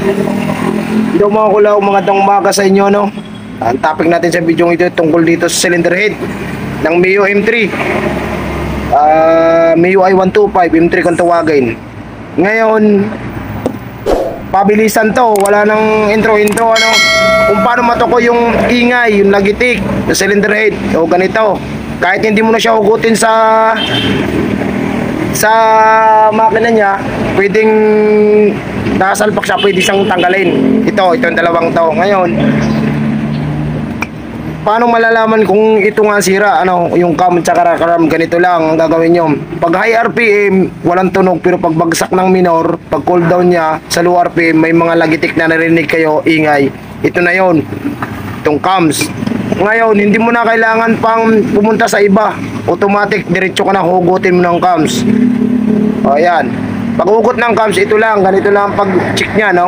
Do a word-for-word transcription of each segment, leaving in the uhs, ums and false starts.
Hello mga kulaw, magandang umaga sa inyo, no? Ang topic natin sa video ito tungkol dito sa cylinder head ng Mio M three, uh, Mio i one twenty-five M three kung tawagin. Ngayon, pabilisan to, wala nang intro-intro, ano? Kung paano matuko yung ingay, yung lagitik sa cylinder head o ganito. Kahit hindi mo na siya hugutin sa sa makina niya, pwedeng nakasalpak siya, pwede siyang tanggalin. Ito, ito yung dalawang to. Ngayon, paano malalaman kung ito nga sira, ano, yung cam at saka karam, ganito lang ang gagawin nyo. Pag high R P M, walang tunog, pero pag bagsak ng minor, pag cool down niya, sa low R P M, may mga lagitik na narinig kayo, ingay. Ito na yon, itong cams. Ngayon, hindi mo na kailangan pang pumunta sa iba. Automatic, diretso ka na hugutin mo ng cams. O, ayan. Pag hugot ng cams, ito lang, ganito lang pag check nya, no?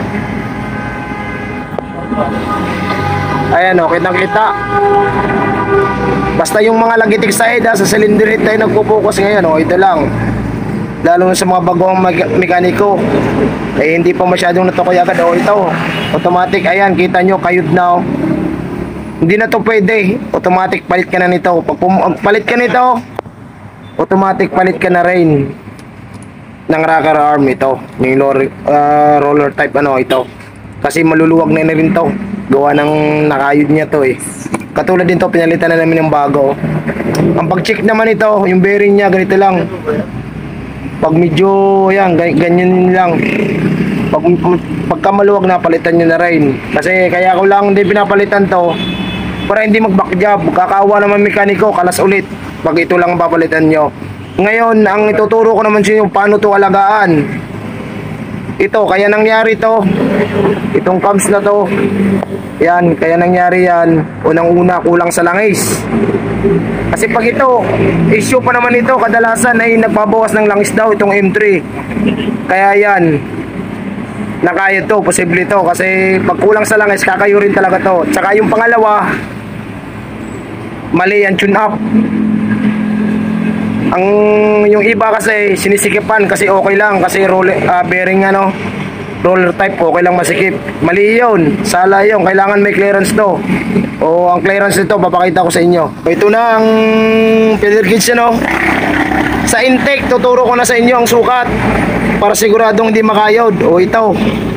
Ayan, o, kitang-kita. Basta yung mga lagitik sa head, ha, sa cylinder head tayo nagpo-focus ngayon, o, ito lang. Lalo na sa mga bagong mekaniko, eh, hindi pa masyadong natukoy agad, o, ito. Automatic, ayan, kita nyo, kayod na, o. Hindi na to pwede. Automatic palit ka na nito. Pag palit ka nito, automatic palit ka na rin ng rocker arm ito. Yung roller, uh, roller type ano ito. Kasi maluluwag na, na rin to. Gawa ng nakayod niya to eh. Katulad din to, pinalitan na namin ng bago. Ang pag-check naman ito, yung bearing niya ganito lang. Pag medyo yan, ganyan lang. Pag pagka maluwag na, palitan nyo na rin. Kasi kaya ko lang hindi pinapalitan to para hindi mag-back job. Kakawa naman mekaniko, kalas ulit pag ito lang papalitan nyo. Ngayon, ang ituturo ko naman sa inyo paano to alagaan. Ito, kaya nangyari to, itong cams na to, yan, kaya nangyari yan. Unang-una, kulang sa langis. Kasi pag ito, issue pa naman ito, kadalasan ay nagbabawas ng langis daw itong M three. Kaya yan, nakaya to, posible to. Kasi pag kulang sa langis, kakayo rin talaga to. Tsaka yung pangalawa, mali yan, tune up. Ang yung iba kasi sinisikipan kasi okay lang, kasi roller, uh, bearing ano, roller type, okay lang masikip. Mali yun, sala yun, kailangan may clearance to. O ang clearance nito papakita ko sa inyo. Ito na ang feather gauge, ano. Sa intake, tuturo ko na sa inyo ang sukat para siguradong hindi makayod. O ito,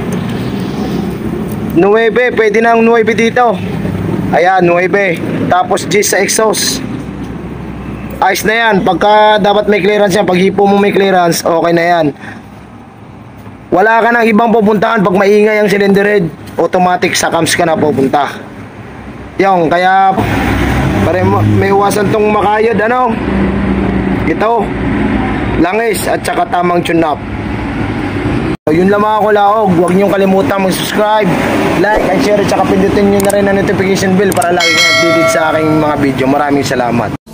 nine, pwede na ang nine dito. Ayan, nine. Tapos G sa exhaust. Ayos na yan. Pagka dapat may clearance yan, pag hipo mo may clearance, okay na yan. Wala ka nang ibang pupuntahan pag maingay ang cylinder head. Automatic sa cams ka na pupunta. Yung, kaya para may iwasan tong makayod, ano. Ito, langis at saka tamang tune up. So, yun lang mga kulaog. Huwag niyong kalimutan mag-subscribe, like, and share, at saka pindutin nyo na rin ang notification bell para lagi kayo updated sa aking mga video. Maraming salamat.